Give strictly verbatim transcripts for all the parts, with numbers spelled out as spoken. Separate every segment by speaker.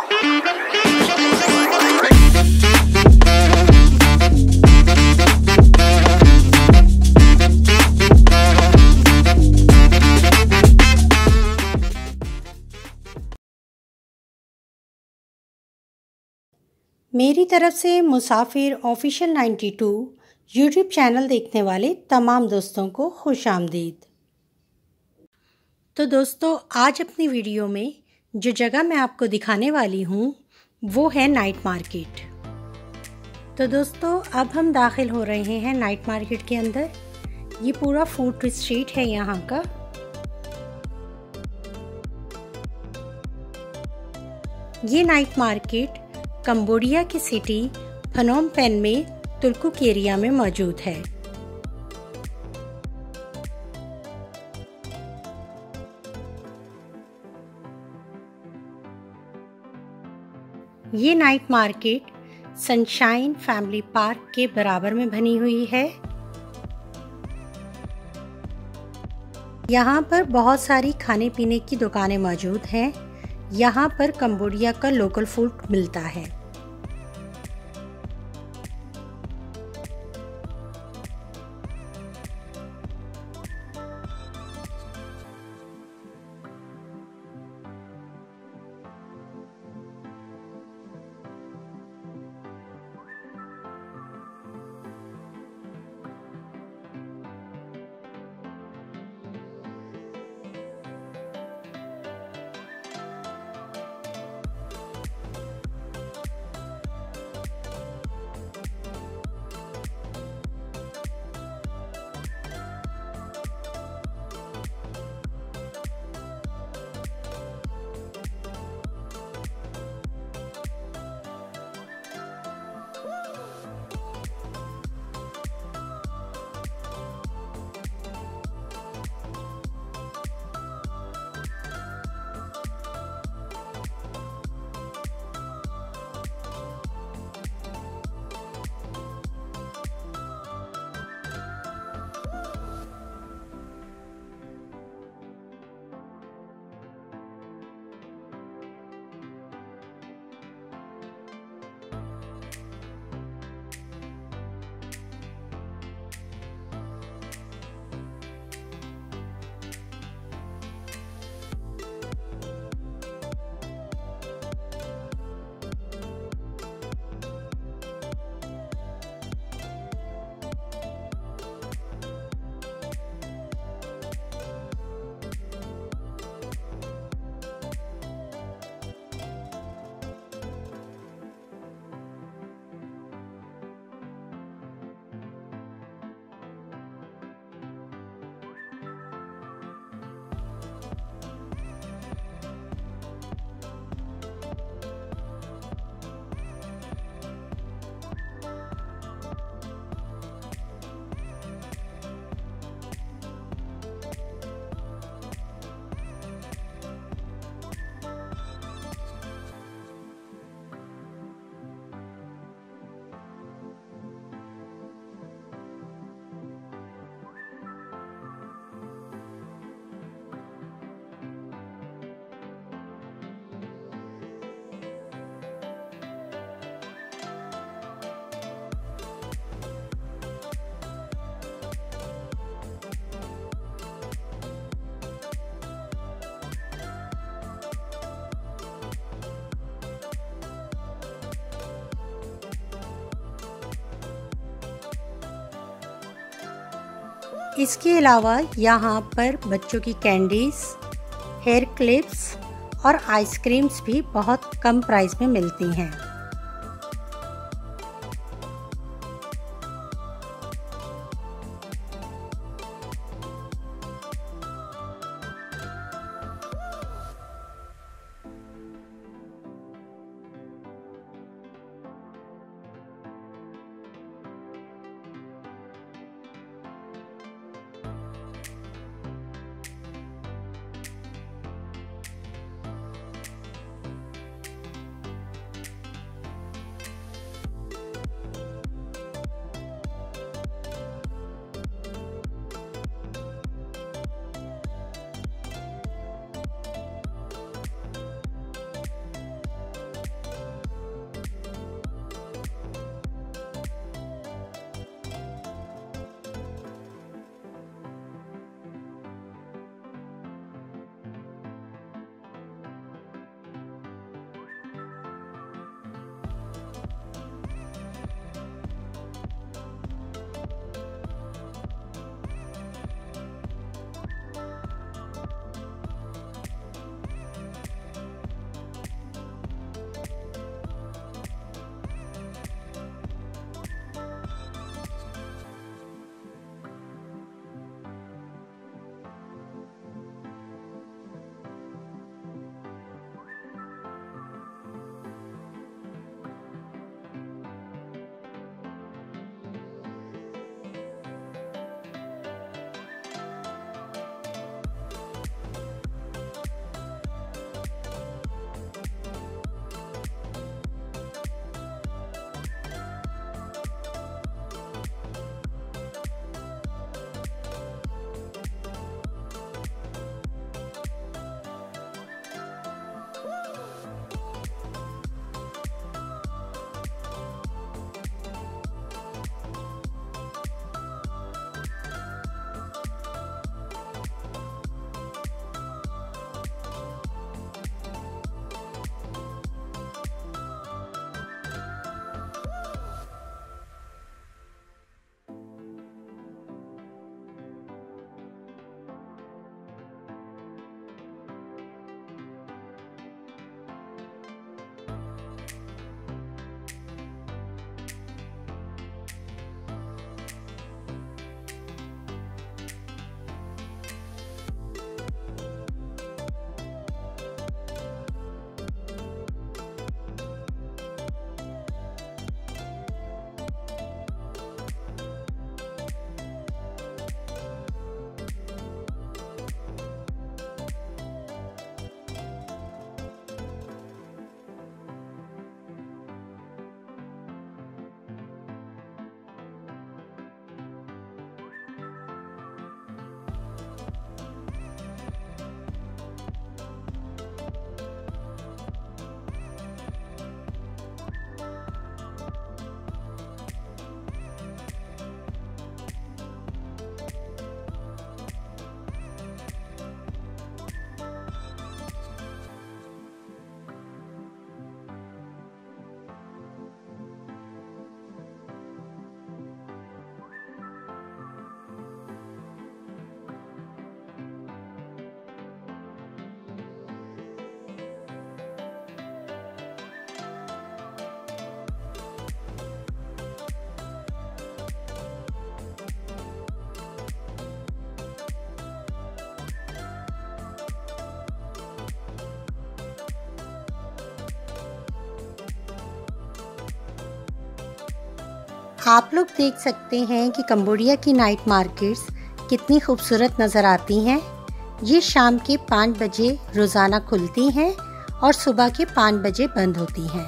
Speaker 1: मेरी तरफ से Musafir official ninety two YouTube channel देखने वाले तमाम दोस्तों को खुश आमदीद। तो दोस्तों, आज अपनी वीडियो में जो जगह मैं आपको दिखाने वाली हूँ वो है नाइट मार्केट। तो दोस्तों, अब हम दाखिल हो रहे हैं नाइट मार्केट के अंदर। ये पूरा फूड स्ट्रीट है यहाँ का। ये नाइट मार्केट कंबोडिया की सिटी फनोम पेन में तुर्कुक एरिया में मौजूद है। ये night market Sunshine Family Park के बराबर में बनी हुई है। यहाँ पर बहुत सारी खाने पीने की दुकानें मौजूद हैं। यहाँ पर कंबोडिया का लोकल फूड मिलता है। इसके अलावा यहाँ पर बच्चों की कैंडीज, हेयर क्लिप्स और आइसक्रीम्स भी बहुत कम प्राइस में मिलती हैं। आप लोग देख सकते हैं कि कंबोडिया की नाइट मार्केट्स कितनी खूबसूरत नज़र आती हैं। ये शाम के पाँच बजे रोज़ाना खुलती हैं और सुबह के पाँच बजे बंद होती हैं।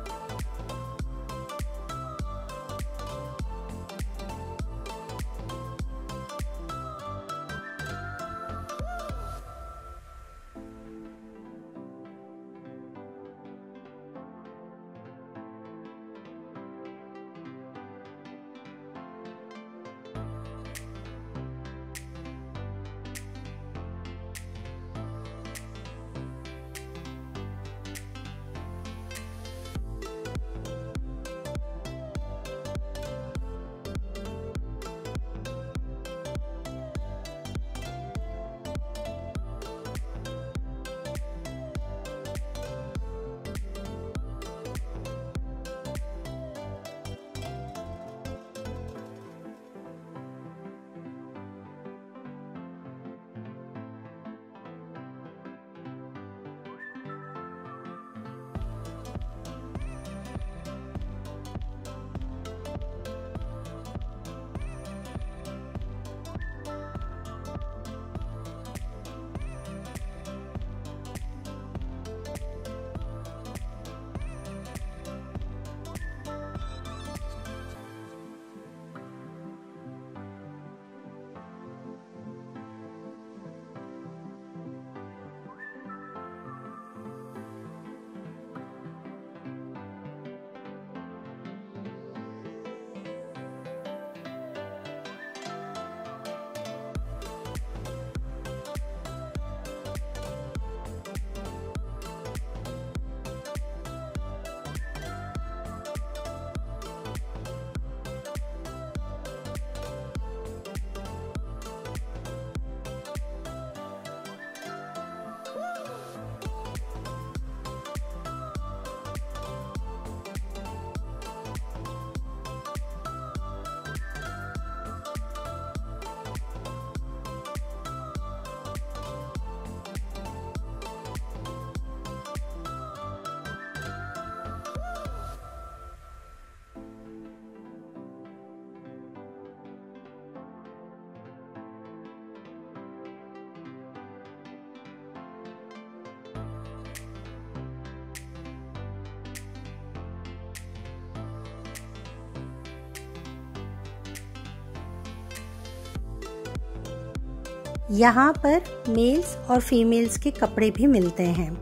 Speaker 1: यहाँ पर मेल्स और फीमेल्स के कपड़े भी मिलते हैं।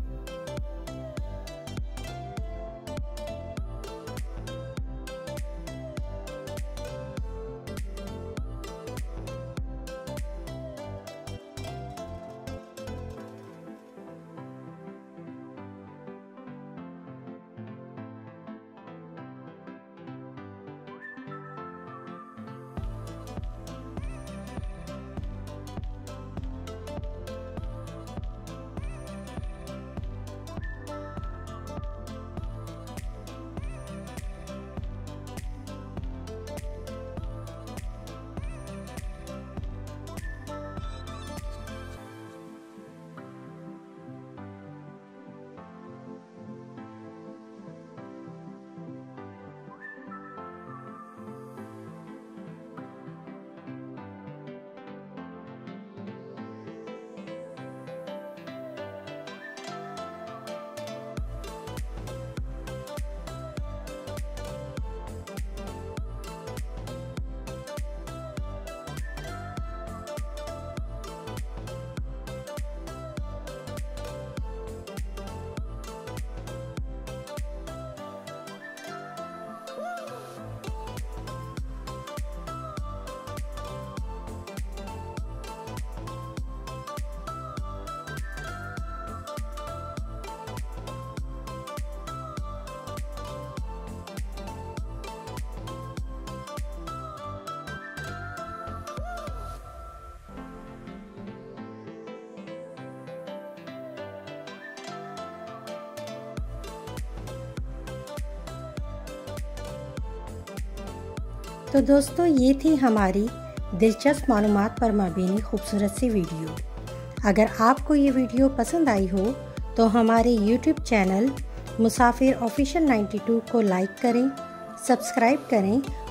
Speaker 1: तो दोस्तों ये थी हमारी दिलचस्प मालूमात पर मबनी खूबसूरत सी वीडियो। अगर आपको ये वीडियो पसंद आई हो तो हमारे यूट्यूब चैनल मुसाफिर ऑफिशियल बानवे को लाइक करें, सब्सक्राइब करें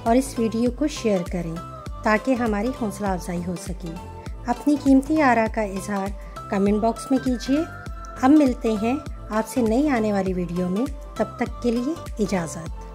Speaker 1: और इस वीडियो को शेयर करें ताकि हमारी हौसला अफजाई हो सके। अपनी कीमती आरा का इजहार कमेंट बॉक्स में कीजिए। अब मिलते हैं आपसे नई आने वाली वीडियो में, तब तक के लिए इजाज़त।